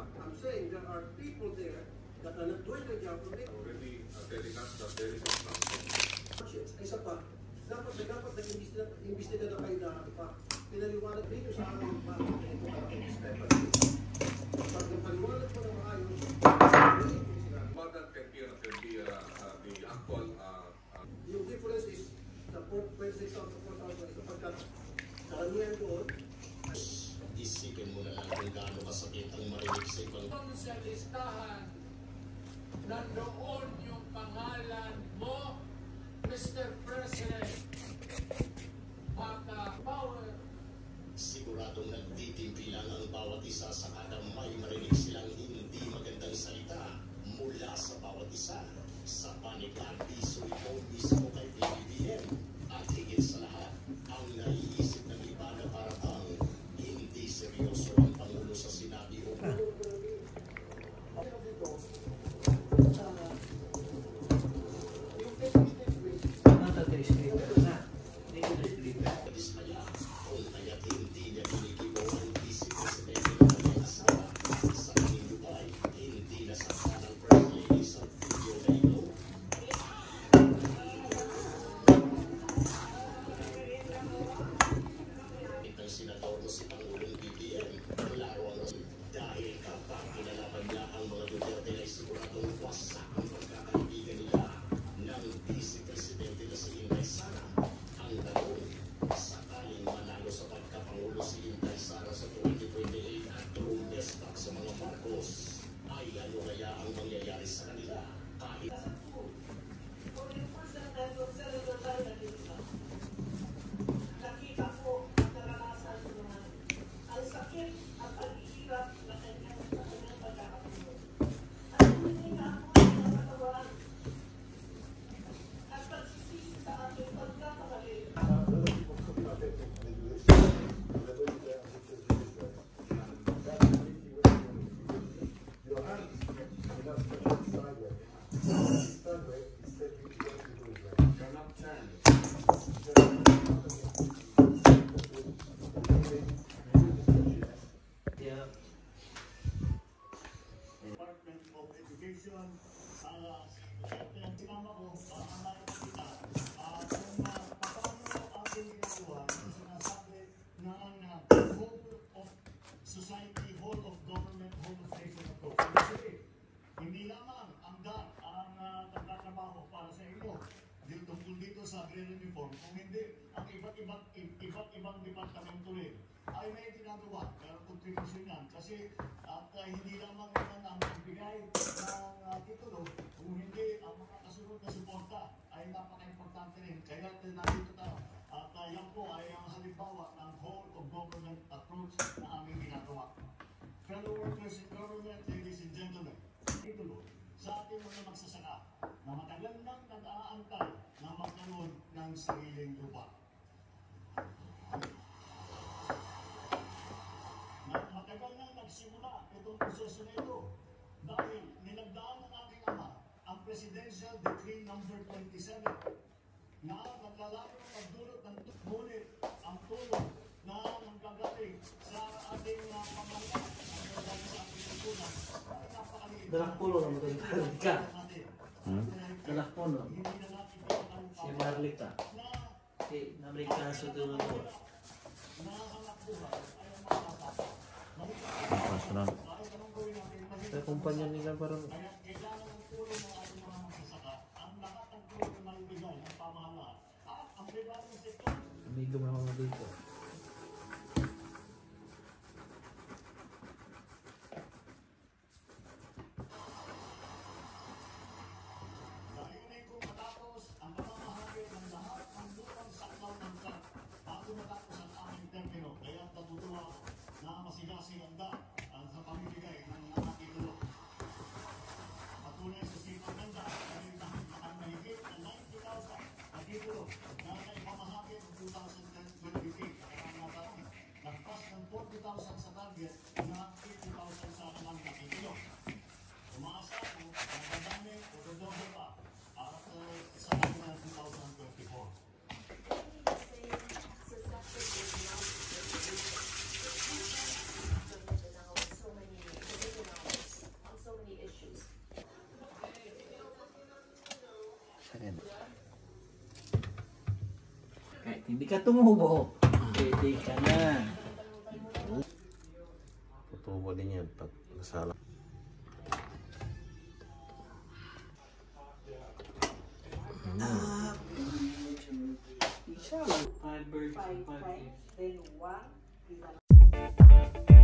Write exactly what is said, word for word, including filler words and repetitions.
I'm saying there are people there that are not doing their job. Already uh, telling us that there is a Ay, isa pa, dapat na dapat nag-imbestiga na kayo na pa. Pinaliwanag dito sa aming bakit na ito malaking discrepancy. Pag napaliwanag mo na maayos, What that can be, uh, can be uh, uh, the actual uh, uh, yung difference is the four point six thousand, four thousand, kapagkat karamihan doon, isipin mo na lang kung gaano kasakit ang marinig sa ibang sa listahan, nandoon yung pangalan mo, Mister President, Maka Power. Siguradong nagtitimpilan ang bawat isa sa kada may marinig silang hindi magandang salita mula sa bawat isa. Sa panig-abiso ito mismo kay B B B M at higit sa lahat, ang naiisip ng iba na parang hindi seryoso ang Pangulo sa sinabi o dismaya kung kaya't hindi niya binigibo ang Vice Presidente ng kanyang asawa sa Dubai, hindi nasaktan ng First Lady sa video na ito. Itang senador mo si Pangulong B B M, klaro ang dahil kapag kinalaban niya ang mga Duterte ay siguradong wasak ang pagkakaibigan nila ng Vice Presidente na si Inday Sara. Ang tanong, sakaling manalo sa pagkapangulo si Inday Sara sa twenty twenty-eight at rumestak sa mga Marcos, ay ano kaya ang mangyayari sa kanila kahit nakita ko ang naranasan ko naman ang sakit at paghihirap na kanyang sa kanyang pagkakapunod. At hindi na ako ay nakatawaran at pagsisisi sa aking pagkakamali. Department of Education, uh, yung sinama ko, uh, ang nakikita, uh, kung uh, paano ating ginagawa, yung sinasabi ng uh, whole of society, whole of government, whole of nation approach. Kasi, hindi lamang ang D A R ang uh, nagtatrabaho para sa inyo, dito tungkol dito sa agrarian reform, kung hindi, ang iba't ibang iba't ibang departamento rin ay may ginagawa, pero contribution yan. Kasi at uh, hindi lamang naman ang magbigay ng uh, titulo, kung hindi ang mga kasunod na suporta ay napaka-importante rin. Kaya nandito tayo. At uh, yan po ay ang halimbawa ng whole of government approach na aming ginagawa. Fellow workers in government, ladies and gentlemen, titulo sa ating mga magsasaka na matagal nang nag-aantay na magkaroon ng sariling lupa. Matagal na nagsimula itong proseso na ito dahil ninagdaan ng aking ama ang Presidential Decree number twenty-seven na naglalaro ng pagdulot ng ngunit ang tulong na nanggagaling sa ating uh, pamahalaan ang nagagaling sa ating lipunan ay napakaliit. Dalang pulo na magagaling ka. Dalang pulo. Si Marlita. Si Amerikano sa tulong mo. Personal. Sa kumpanya nila parang amigo mo ako dito. Sinanda ang sa pamimigay ng mga titulo. Patunay sa sipag ganda ay ang mahigit na ninety thousand na titulo na naipamahagi ng two thousand twenty-eight. hindi ka tumubo, pwede ka na. Tutubo din yan pag nasala. Five birds, Five, five five, eggs. then one.